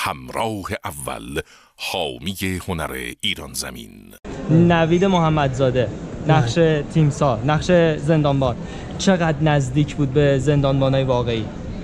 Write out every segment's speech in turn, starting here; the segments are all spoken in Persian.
همراه اول، حامی هنر ایران زمین. نوید محمدزاده، نقش تیمسار، نقش زندانبان، چقدر نزدیک بود به زندانبانای واقعی؟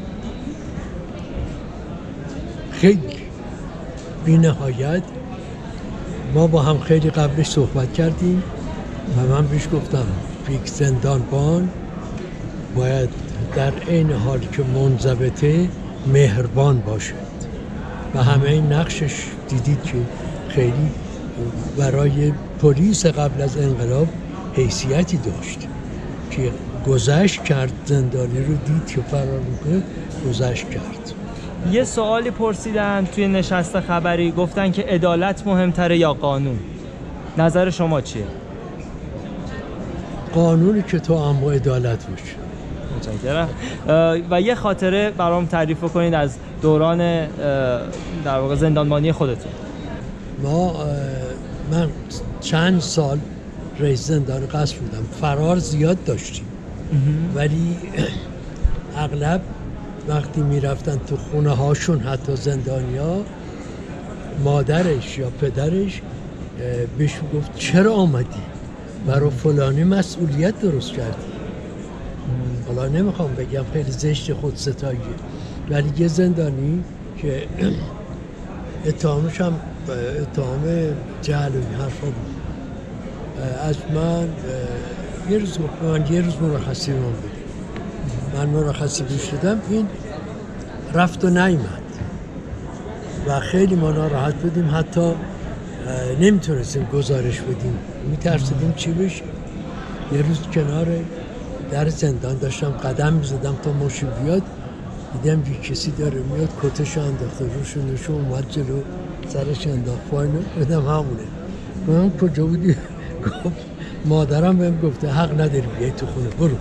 خیلی بی نهایت. ما با هم خیلی قبلش صحبت کردیم و من بهش گفتم یک زندانبان باید در عین حال که منضبطه مهربان باشد و همه این نقشش دیدید که خیلی برای پلیس قبل از انقلاب حیثیتی داشت که گذشت کرد، زندانی رو دید که فرار میکنه، گذشت کرد. یه سوالی پرسیدن توی نشست خبری، گفتن که عدالت مهمتره یا قانون؟ نظر شما چیه؟ قانونی که تو اما عدالت باشه. متشکرم. و یه خاطره برام تعریف کنید از دوران در واقع زندانبانی خودتون. من چند سال رئیس زندان قصر بودم. فرار زیاد داشتیم ولی اغلب وقتی میرفتن تو خونه هاشون، حتی زندانیا، مادرش یا پدرش بهش گفت چرا آمدی؟ برای فلانی مسئولیت درست کردی. حالا نمیخوام بگم خیلی زشت خودستاییه، ولی یه زندانی که اتهامش هم اتهام جهل و این حرفا بود، از من یه روز گفت من یه روز مرخصی رو بدیم. من مرخصی بهش دادم، این رفت و نیامد و خیلی ما ناراحت بودیم، حتی نمیتونستیم گزارش بدیم، میترسیدیم چی بشه. یه روز کنار در زندان داشتم قدم میزدم تا ماشین بیاد، دیدم یه کسی داره میاد، کتش انداخته روش نشون اومد جلو، سرش انداخت پایین، بدم همونه. من کجا بودی؟ گفت مادرم بهم گفته حق نداری بیای تو خونه، برو.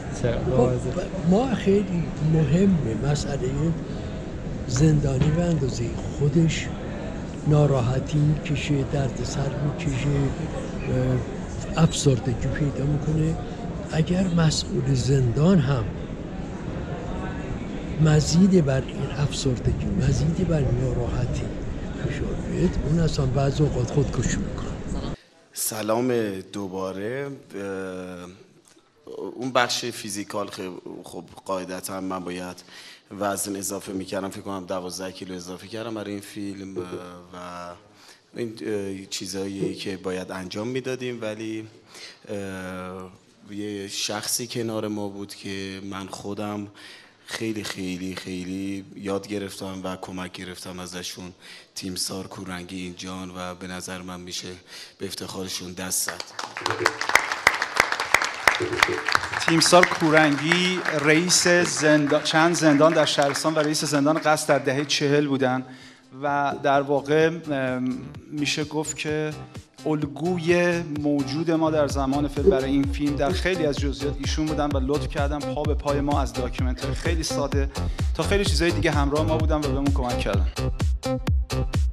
ما خیلی مهمه مسئله زندانی به اندازه خودش ناراحتی میکشه، درد سر میکشه، افسردگی پیدا میکنه. اگر مسئول زندان هم مزید بر این افسردگی، مزید بر ناراحتی فشار بیاد، اون اصلا بعض اوقات خودکشی میکنه. سلام دوباره. اون بخش فیزیکال خب قاعدتا من باید وزن اضافه میکردم، فکر کنم 12 کیلو اضافه کردم برای این فیلم و این چیزایی که باید انجام میدادیم، ولی یه شخصی کنار ما بود که من خودم خیلی خیلی خیلی یاد گرفتم و کمک گرفتم ازشون. تیمسار کورنگی اینجان و به نظر من میشه به افتخارشون دست زد. تیمسار کورنگی رئیس چند زندان در شهرستان و رئیس زندان قصر در دهه 40 بودن و در واقع میشه گفت که الگوی موجود ما در زمان فیلم برای این فیلم در خیلی از جزئیات ایشون بودن و لطف کردن پا به پای ما از داکیومنتری خیلی ساده تا خیلی چیزای دیگه همراه ما بودن و بهمون کمک کردن.